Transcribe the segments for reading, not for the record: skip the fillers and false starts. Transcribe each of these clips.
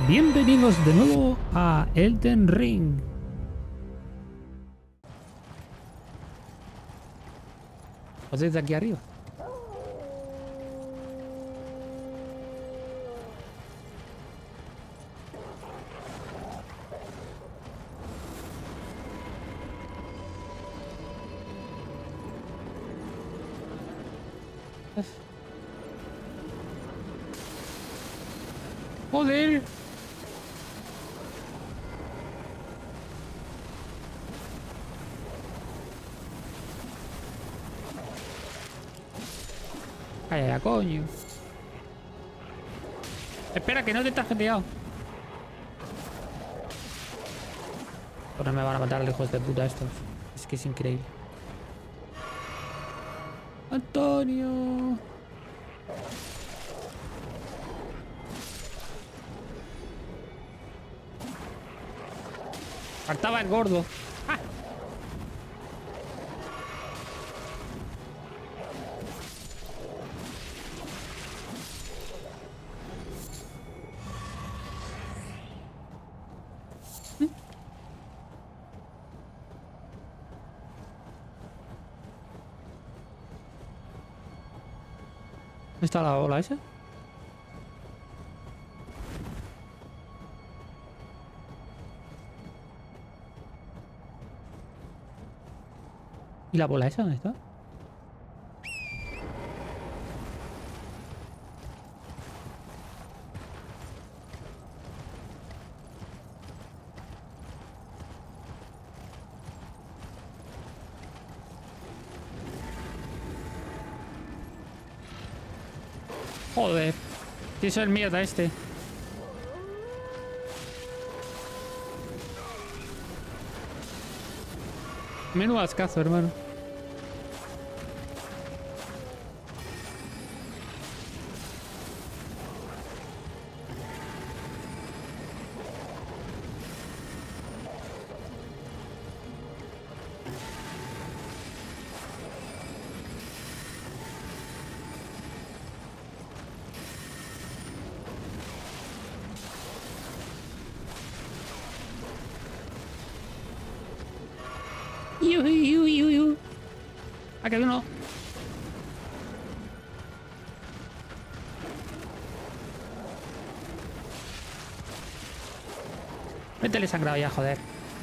Bienvenidos de nuevo a Elden Ring. Pues desde aquí arriba. Joder. Calla, coño. Espera, que no te estás jeteado. Ahora me van a matar los hijos de puta estos. Es que es increíble. Antonio. Faltaba el gordo. ¡Ah! ¿Dónde está la ola esa? ¿Y la bola esa dónde está? Joder. ¿Qué es el mierda este? Menudo ascazo, hermano. Ah, que uno. Métele sangrado ya, joder.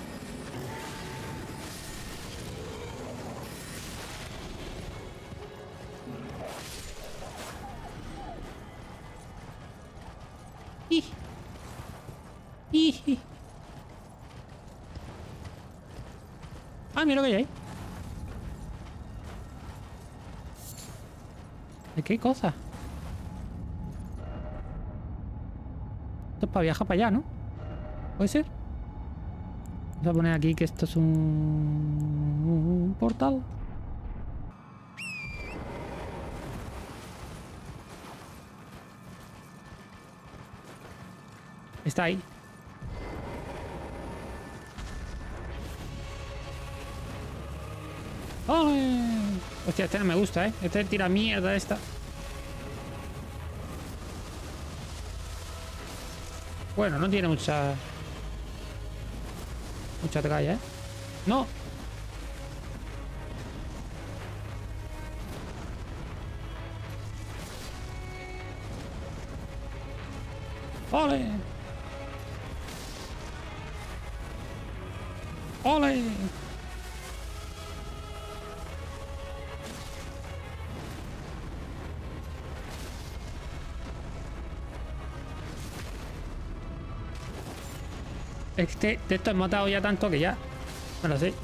Ah, mira lo que hay ahí. ¿De qué cosa? Esto es para viajar para allá, ¿no? ¿Puede ser? Vamos a poner aquí que esto es un portal. Está ahí. ¡Ay! Hostia, este no me gusta, ¿eh? Este tira mierda esta. Bueno, no tiene mucha tralla, ¿eh? ¡No! ¡Ole! ¡Ole! De esto he matado ya tanto que ya me lo sé.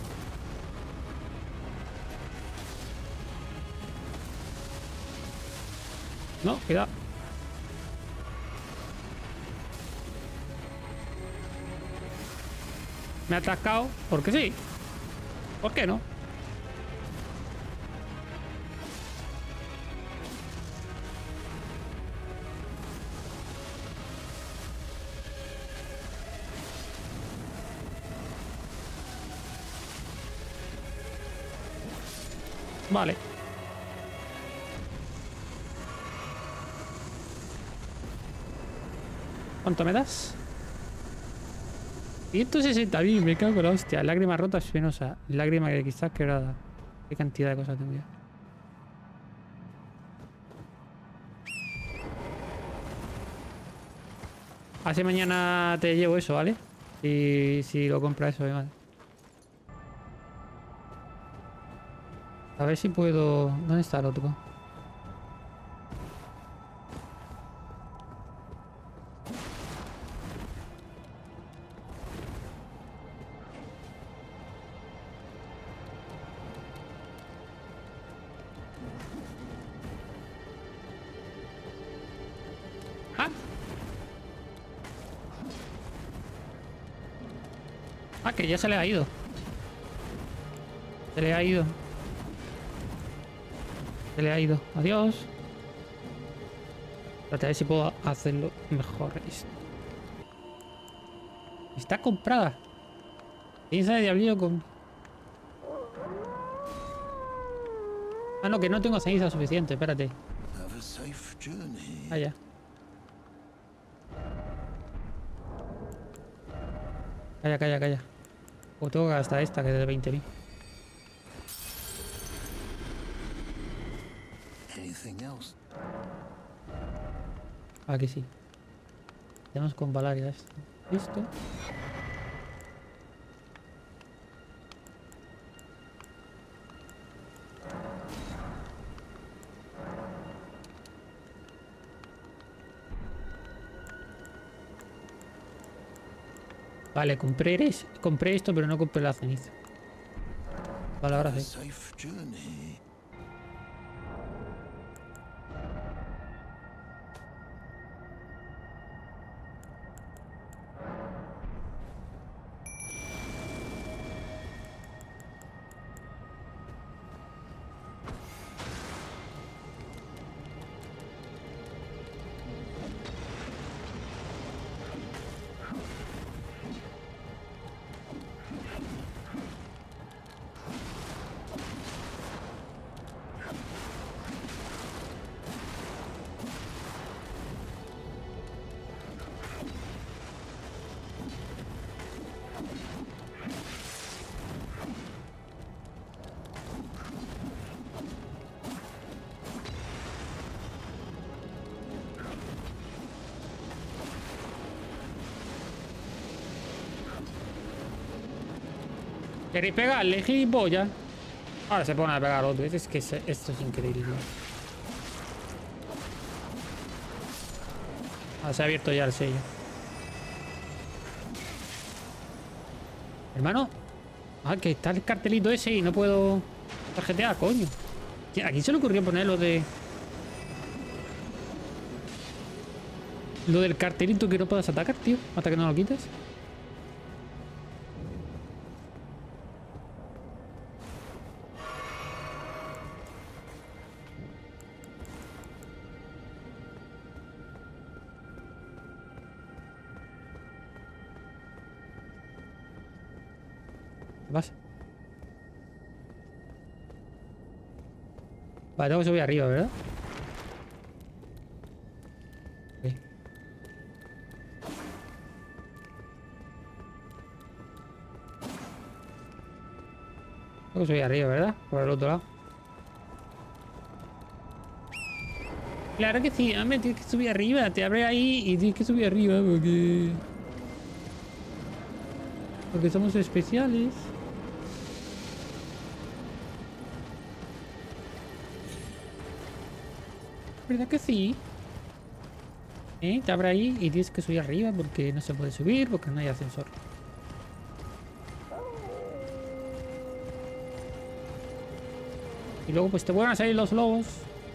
No, cuidado. Me ha atascado porque sí. ¿Por qué no? Vale. ¿Cuánto me das? 160.000, me cago en la hostia. Lágrima rota espinosa. Lágrima que quizás quebrada. Qué cantidad de cosas tengo ya. Así mañana te llevo eso, ¿vale? Si lo compras eso, vale. A ver si puedo... ¿Dónde está el otro? ¡Ah! Ah, que ya se le ha ido. Se le ha ido. Se le ha ido. Adiós. Espérate, a ver si puedo hacerlo mejor. Está comprada. Ceniza de diablillo con... Ah, no, que no tengo ceniza suficiente. Espérate. Ah, ya. Calla, calla, calla. O tengo que gastar esta, que es de 20.000. Aquí sí. Tenemos con Valaria esto. Listo. Vale, compré esto, pero no compré la ceniza. Vale, ahora sí. ¿Queréis pegarle, gilipollas? Ahora se pone a pegar otro. Es que esto es increíble. Ah, se ha abierto ya el sello. Hermano. Ah, que está el cartelito ese y no puedo tarjetear, coño. ¿A quién se le ocurrió poner lo de... Lo del cartelito que no puedas atacar, tío? Hasta que no lo quites. ¿Qué pasa? Vale, tengo que subir arriba, ¿verdad? Ok. Tengo que subir arriba, ¿verdad? Por el otro lado. Claro que sí, hombre, tienes que subir arriba. Te abre ahí y tienes que subir arriba porque... Porque somos especiales. ¿Verdad que sí? Te abre ahí y tienes que subir arriba porque no se puede subir, porque no hay ascensor. Y luego pues te vuelven a salir los lobos.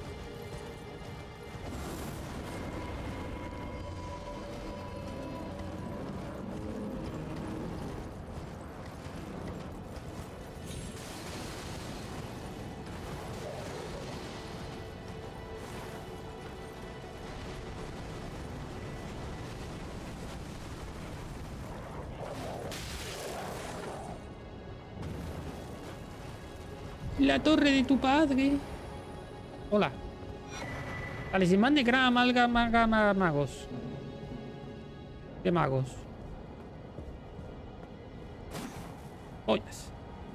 La torre de tu padre. Hola. Talismán de gran magos. ¿Qué magos? Oyes.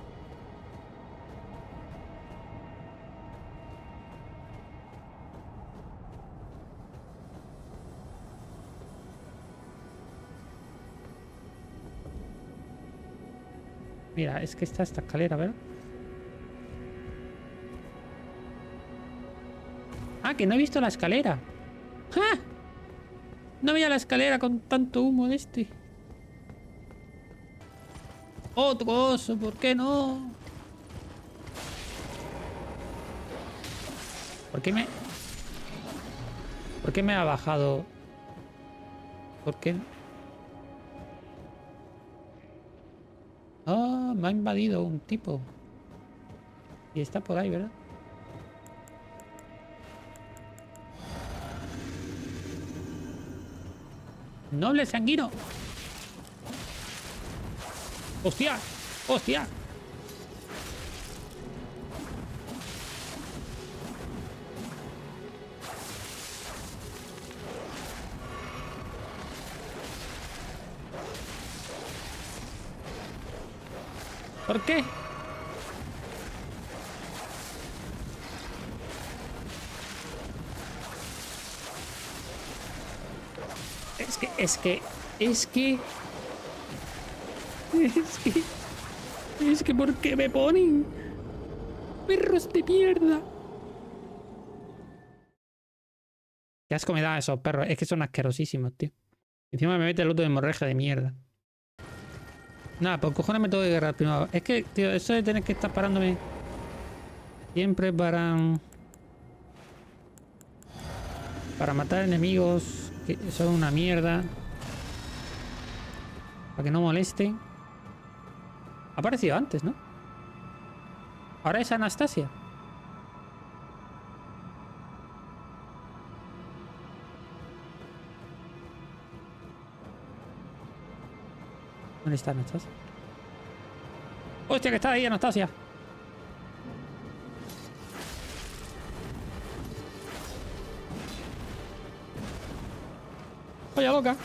Mira, es que está esta escalera, ¿verdad? Ah, que no he visto la escalera. ¡Ah! No veía la escalera con tanto humo de este. Otro oso, ¿por qué no? ¿Por qué me...? ¿Por qué me ha bajado? ¿Por qué? Ah, me ha invadido un tipo. Y está por ahí, ¿verdad? ¡Noble sanguino! ¡Hostia! ¡Hostia! ¿Por qué? Es que... Es que... Es que... Es que... ¿Por qué me ponen? ¡Perros de mierda! Qué asco me da esos perros. Es que son asquerosísimos, tío. Encima me mete el otro de hemorragia de mierda. Nada, por cojones me tengo que agarrar primero. Es que, tío, eso de tener que estar parándome siempre para matar enemigos que son una mierda. Para que no molesten. Ha aparecido antes, ¿no? Ahora es Anastasia. ¿Dónde está Anastasia? ¡Hostia, que está ahí, Anastasia! ¡Vaya loca!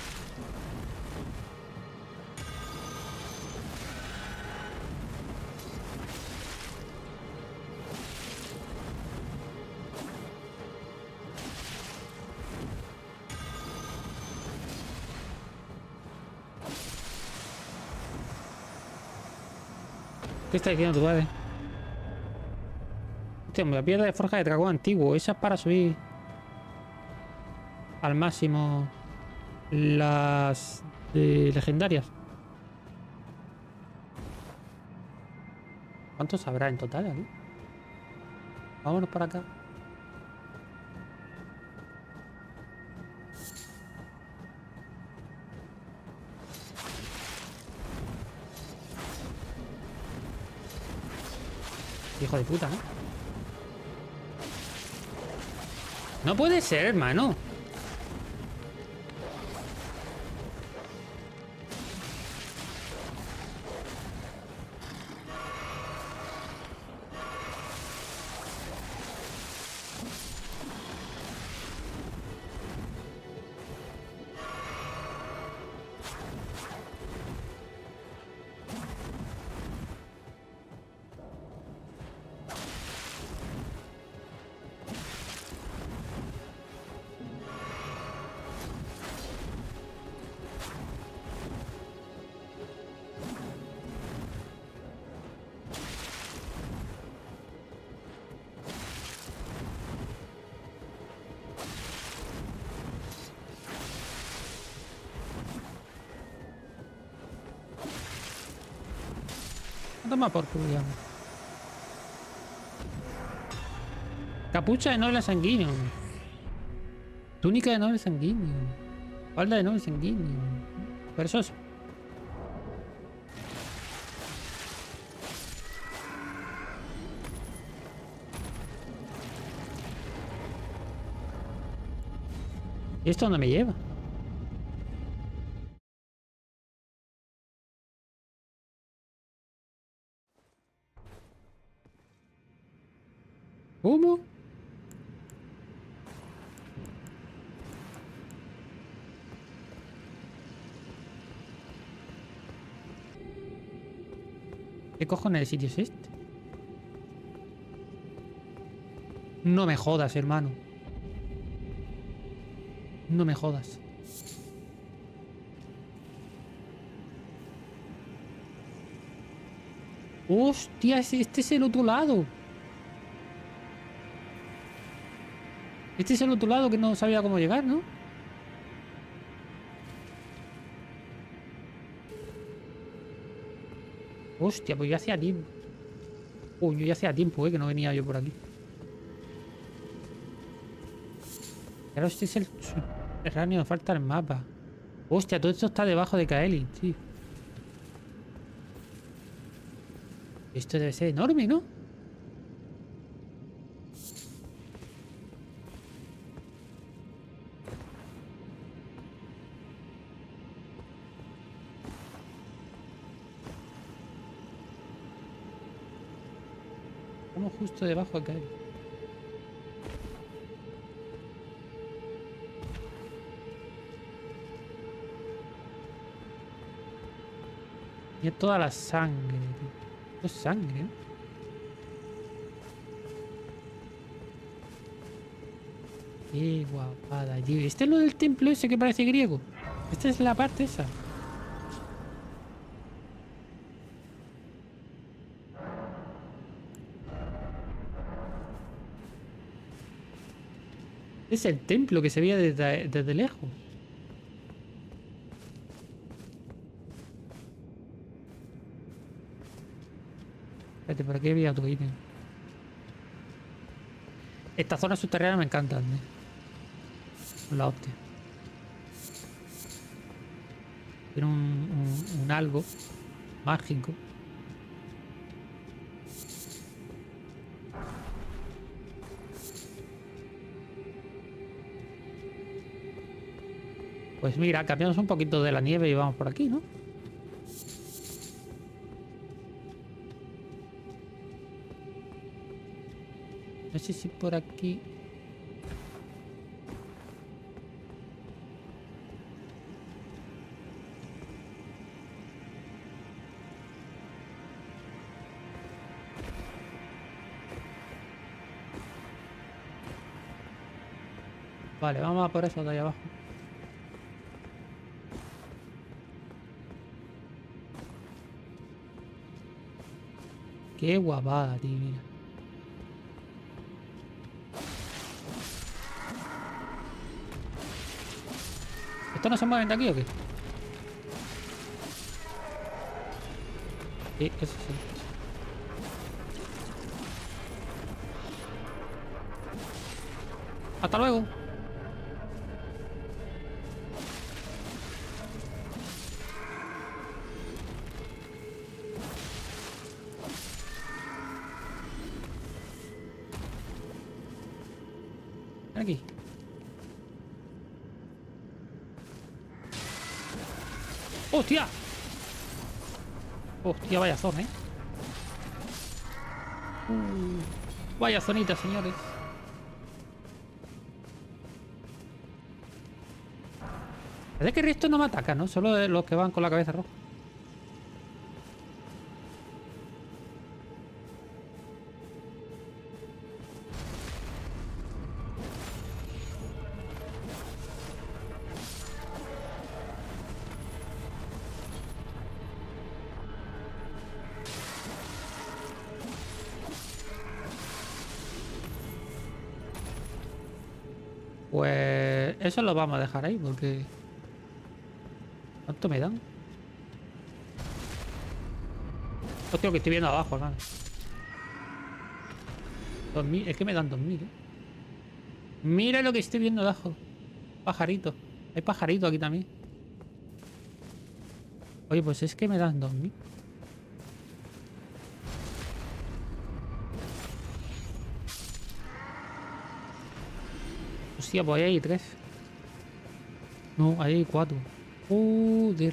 ¿Qué está diciendo tu padre? Hostia, la piedra de forja de dragón antiguo. Esa es para subir al máximo las legendarias. ¿Cuántos habrá en total aquí? Vámonos para acá. Hijo de puta, ¿no? No puede ser, hermano. Toma por culo, digamos. Capucha de noble sanguíneo. Túnica de noble sanguíneo. Falda de noble sanguíneo. Perezoso. ¿Y esto dónde me lleva? ¿Cómo? ¿Qué cojones de sitio es este? No me jodas, hermano. No me jodas. Hostia, este es el otro lado. Este es el otro lado que no sabía cómo llegar, ¿no? Hostia, pues ya hacía tiempo. Yo ya hacía tiempo, que no venía yo por aquí. Claro, este es el subterráneo, falta el mapa. Hostia, todo esto está debajo de Kaeli, tío. Esto debe ser enorme, ¿no? Estamos justo debajo de Kaeli. Y es toda la sangre, tío. Esto es sangre, ¿no? Qué guapada, tío. ¿Este es lo del templo ese que parece griego? Esta es la parte esa. Es el templo que se veía desde lejos. Espérate, por aquí había otro ítem. Estas zonas subterráneas me encantan, la hostia. Tiene un algo mágico. Pues mira, cambiamos un poquito de la nieve y vamos por aquí, ¿no? No sé si por aquí... Vale, vamos a por eso de ahí abajo. Qué guapada, tío, mira. ¿Esto no se mueven de aquí o qué? Sí, eso sí. Hasta luego. Aquí. ¡Hostia! Hostia, vaya zona, vaya zonita, señores. Parece que el resto no me ataca, ¿no? Solo los que van con la cabeza roja. Pues eso lo vamos a dejar ahí porque... ¿Cuánto me dan? Hostia, que estoy viendo abajo, hermano. 2000, es que me dan 2000, Mira lo que estoy viendo abajo. Pajarito. Hay pajarito aquí también. Oye, pues es que me dan 2000. Hostia, pues ahí hay 3. No, ahí hay 4. Joder.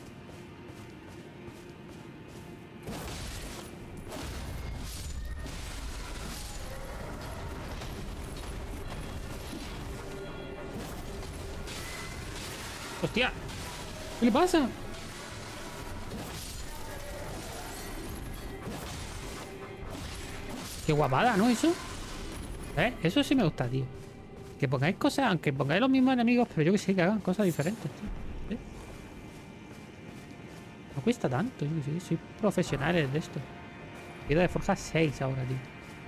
Hostia. ¿Qué le pasa? Qué guapada, ¿no? Eso. Eso sí me gusta, tío. Que pongáis cosas, aunque pongáis los mismos enemigos, pero yo que sé, que hagan cosas diferentes, tío. No cuesta tanto, yo que sé, soy profesionales de esto. Piedra de forja 6 ahora, tío.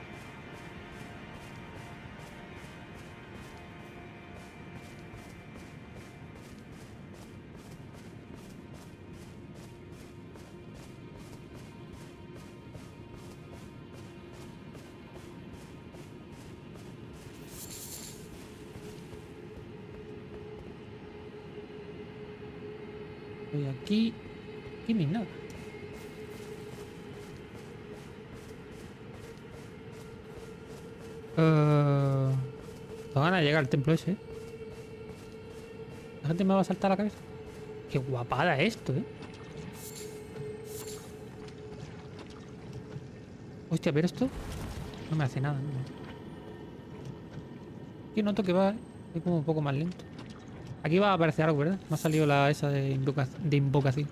Estoy aquí. Aquí ni nada. Tengo ganas de llegar al templo ese, ¿eh? La gente me va a saltar a la cabeza. Qué guapada esto, ¿eh? Hostia, pero esto no me hace nada, ¿no? Aquí noto que va, es como un poco más lento. Aquí va a aparecer algo, ¿verdad? Me ha salido la esa de invocación.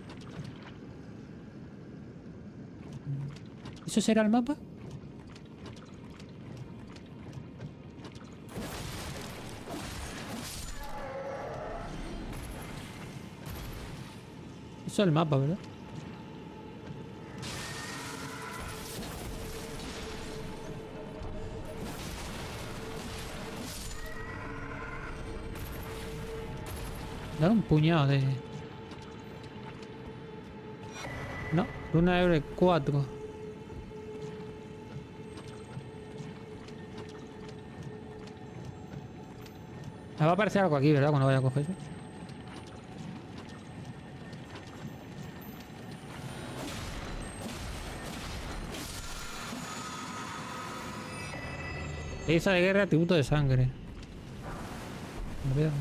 ¿Eso será el mapa? Eso es el mapa, ¿verdad? Dar un puñado de... No, Runa Ebre 4. Me va a aparecer algo aquí, ¿verdad? Cuando vaya a coger eso. Esa de guerra, atributo de sangre. Me veo.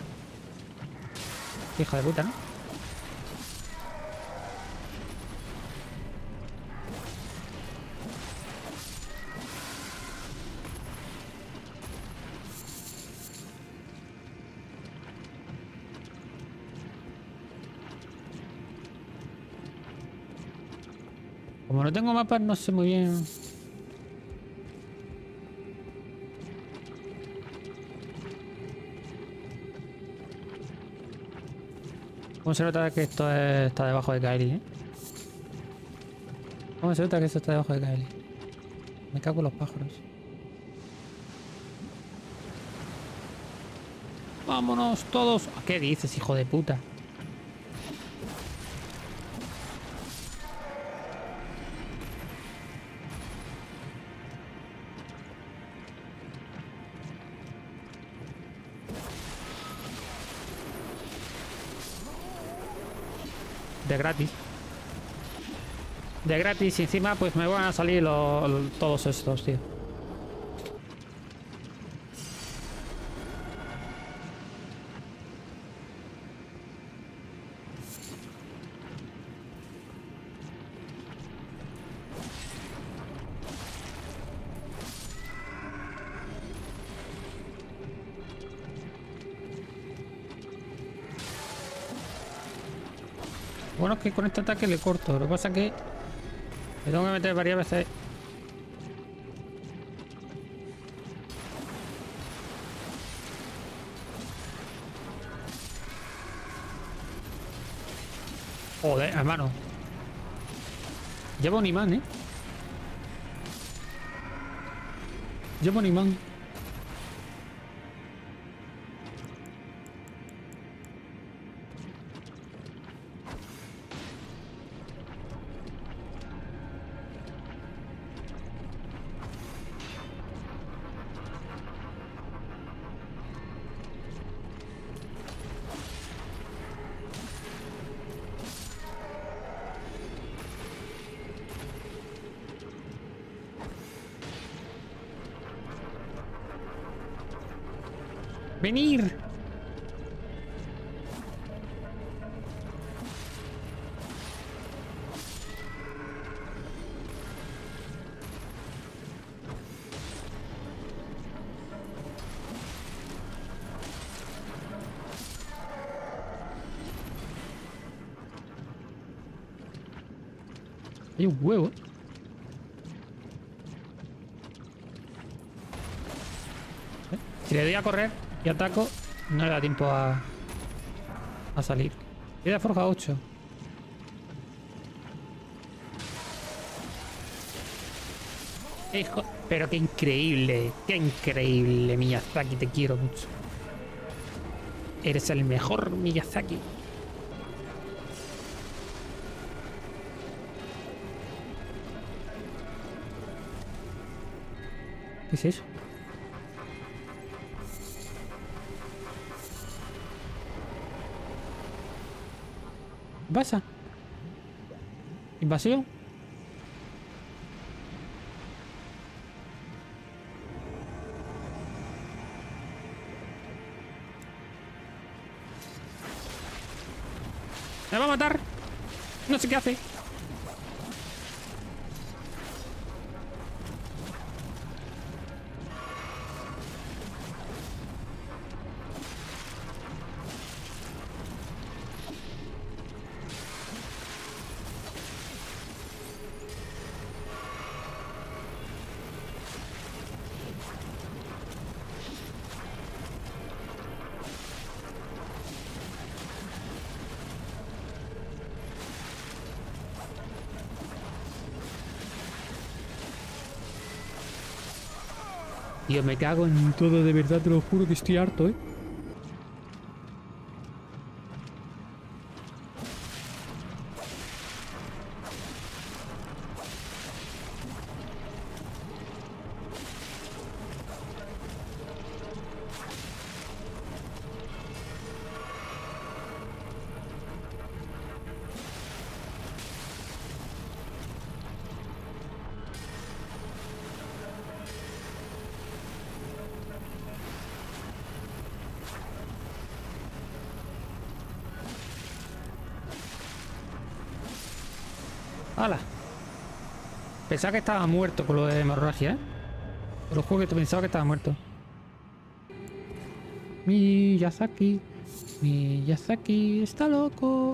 Hija de puta, ¿no? Como no tengo mapas, no sé muy bien. ¿Cómo se nota que esto está debajo de Kaeli, eh? ¿Cómo se nota que esto está debajo de Kaeli? Me cago en los pájaros. ¡Vámonos todos! ¿Qué dices, hijo de puta? De gratis. De gratis y encima pues me van a salir todos estos, tío. Bueno, es que con este ataque le corto. Lo que pasa es que me tengo que meter varias veces. Joder, hermano. Lleva un imán, ¿eh? Lleva un imán. ¡Venir! Hay un huevo. Si le doy a correr y ataco, no le da tiempo a salir. Piedra forja 8. Hijo, pero qué increíble, Miyazaki, te quiero mucho. Eres el mejor, Miyazaki. ¿Qué es eso? ¿Qué pasa? ¿Invasión? ¡Me va a matar! No sé qué hace. Tío, me cago en todo, de verdad, te lo juro que estoy harto, ¿eh? ¡Hala! Pensaba que estaba muerto con lo de hemorragia, ¿eh? Te lo juro que pensaba que estaba muerto. Miyazaki. Miyazaki está loco.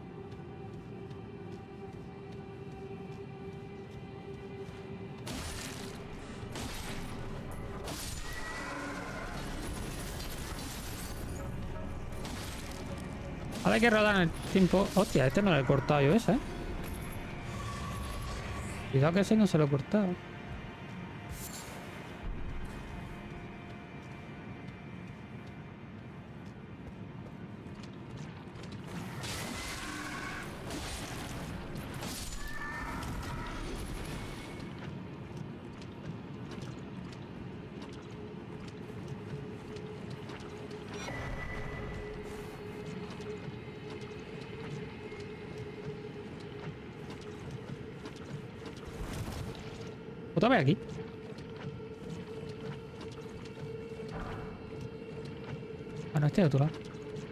Ahora hay que rodar en el tiempo. Hostia, este no lo he cortado yo ese, ¿eh? Cuidado que ese no se lo he cortado. Otra vez aquí. Bueno, este de otro lado.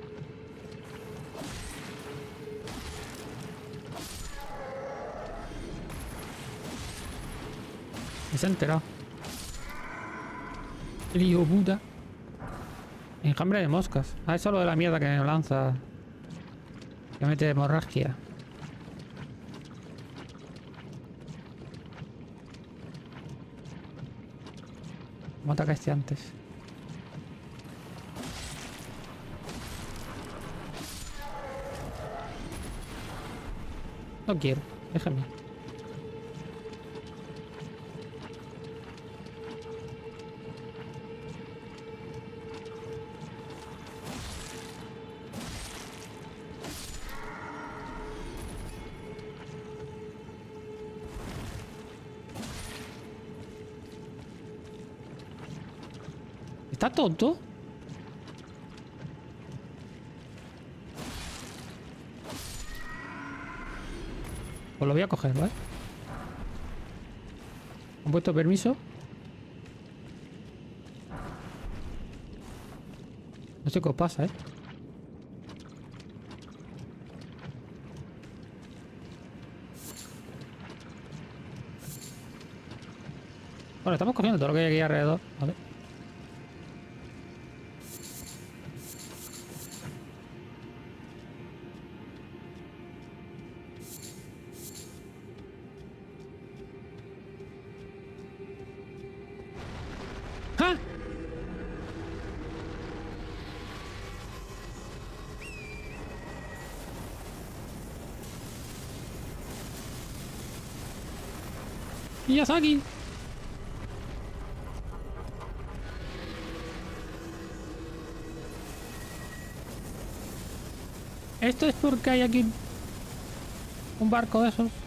Me se ha enterado. El hijo puta. Enjambre de moscas. Ah, eso es lo de la mierda que me lanza. Que mete hemorragia. ¿Cómo ataca este antes? No quiero, déjame. ¿Está tonto? Pues lo voy a coger, ¿vale? ¿Han puesto permiso? No sé qué os pasa, ¿eh? Bueno, estamos cogiendo todo lo que hay aquí alrededor, ¿vale? ¡Ah! Miyazaki. Esto es porque hay aquí un barco de esos.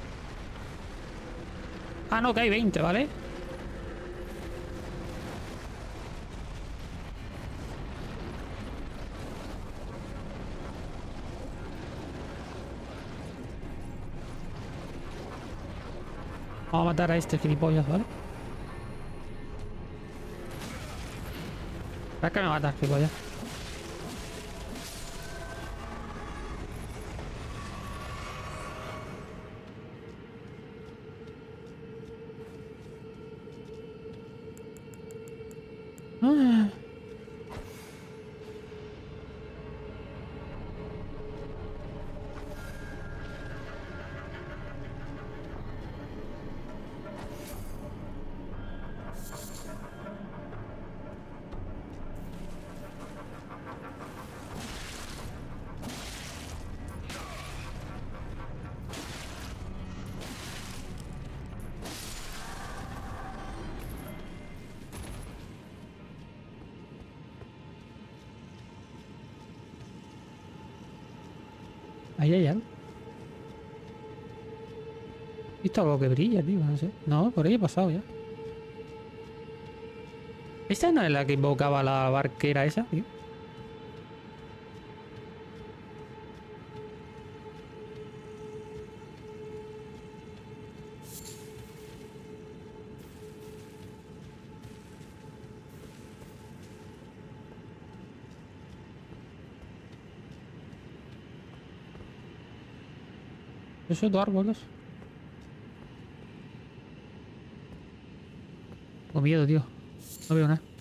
Ah, no, que hay 20, ¿vale? Vamos a matar a este gilipollas, ¿vale? ¿Para qué me matas, gilipollas? Ah. Ahí hay algo. ¿He visto algo que brilla, tío? No sé. No, por ahí he pasado ya. ¿Esta no es la que invocaba la barquera esa, tío? Eso es de árboles. Tengo miedo, tío. No veo nada.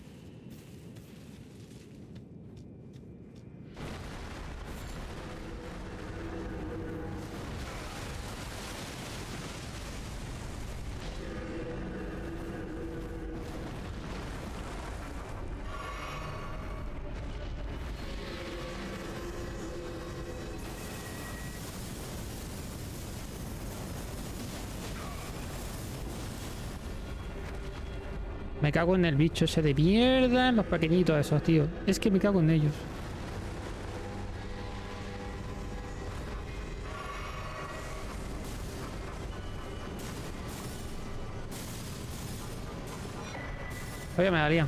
Me cago en el bicho ese de mierda, en los pequeñitos esos, tío. Es que me cago en ellos. Oye, me darían.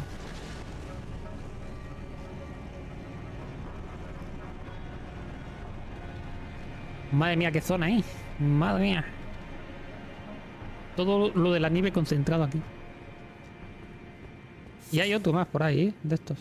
Madre mía, qué zona ahí. Madre mía. Todo lo de la nieve concentrado aquí. Y hay otro más por ahí, ¿eh? De estos.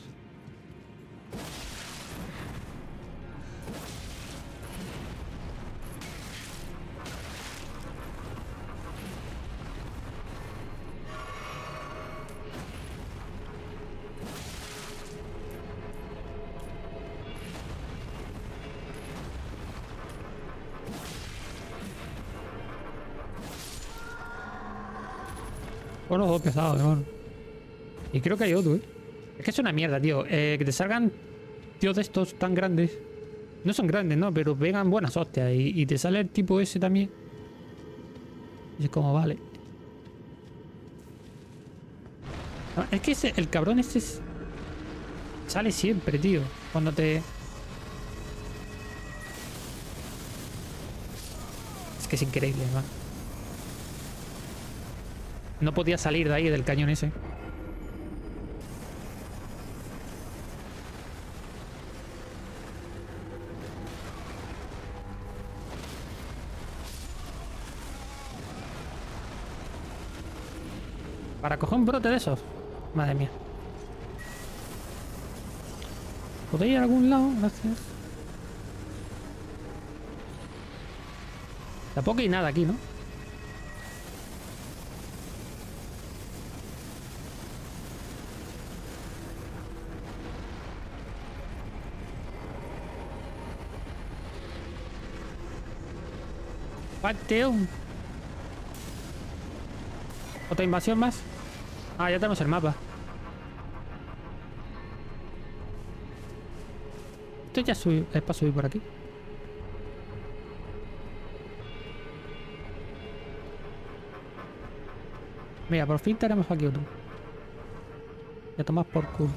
Bueno, dos pesados, hermano. Y creo que hay otro, ¿eh? Es que es una mierda, tío. Que te salgan tíos de estos tan grandes. No son grandes, ¿no? Pero pegan buenas hostias. Y te sale el tipo ese también. Y es como, vale. No, es que el cabrón este sale siempre, tío. Cuando te... Es que es increíble, hermano. No podía salir de ahí, del cañón ese. Para coger un brote de esos. Madre mía. ¿Podéis ir a algún lado? Gracias. Tampoco hay nada aquí, ¿no? Tío. ¿Otra invasión más? Ah, ya tenemos el mapa. Esto ya es para subir por aquí. Mira, por fin tenemos aquí otro. Ya tomas por culo.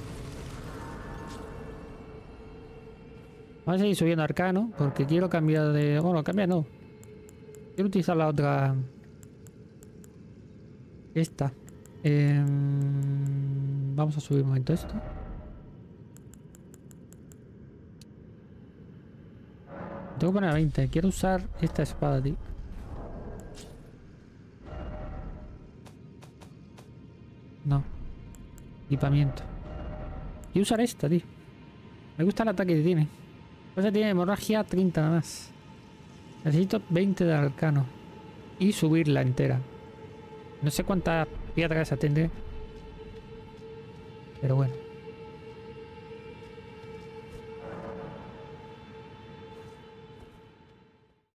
Vamos a seguir subiendo arcano porque quiero cambiar de... Bueno, cambiar no. Quiero utilizar la otra... Esta. Vamos a subir un momento esto. Tengo que poner a 20. Quiero usar esta espada, tío. No. Equipamiento. Quiero usar esta, tío. Me gusta el ataque que tiene. Pues tiene hemorragia 30 nada más. Necesito 20 de arcano. Y subirla entera. No sé cuántas piedras tendré. Pero bueno.